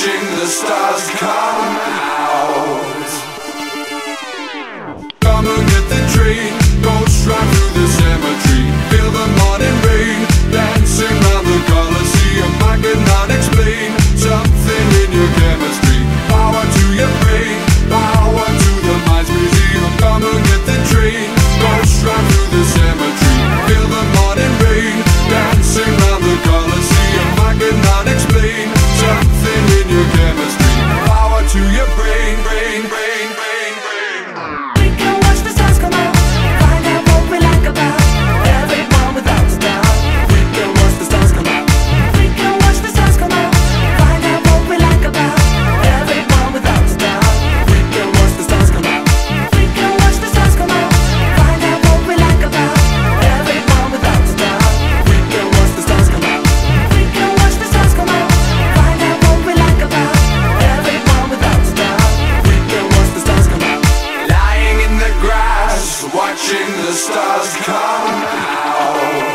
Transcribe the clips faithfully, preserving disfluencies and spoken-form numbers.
watching the stars come out. Come and get the train, go straight through the cemetery. Feel the morning rain, dancing round the Colosseum. I cannot explain something in your chemistry. Power to your brain, power to the mind's museum. Come and get the train, go straight through the cemetery. Feel the morning rain, dancing round the Colosseum. I cannot explain something in your chemistry. Power to your brain, brain, brain, brain, brain. We can watch the stars come out, find out what we like about everyone without a doubt. We can watch the stars come out. We can watch the stars come out, find out what we like about everyone without a doubt. We can watch the stars come out. We can watch the stars come out, find out what we like about everyone without a doubt. We can watch the stars come out. We can watch the stars come out, find out what we like about everyone without a doubt. We can watch the stars come out. Lying in the grass, watching the stars come out.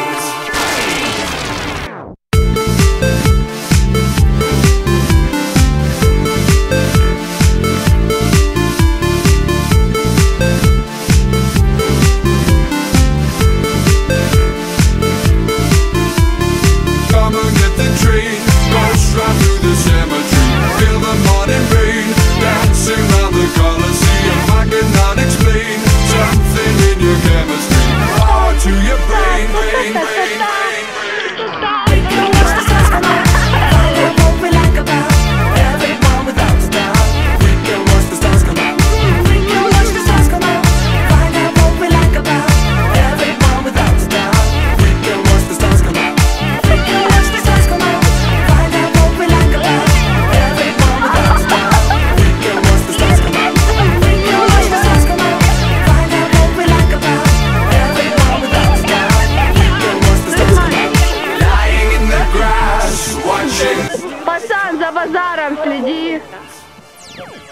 Come and get the train, go straight through the cemetery. Feel the morning rain, dancing round the Colosseum. I cannot explain something in your chemistry. Power to your brain, brain, brain, brain, brain. We can watch the stars come out, find out what we like about everyone without a doubt. We can watch the stars come out. We can watch the stars come out, find out what we like about everyone without a doubt. We can watch the stars come out. We can watch the stars come out, find out what we like about everyone without a doubt. We can watch the stars come out. We can watch the stars come out, find out what we like about everyone without a doubt. We can watch the stars come out. Lying in the grass, watching. Пацан, за базаром следи.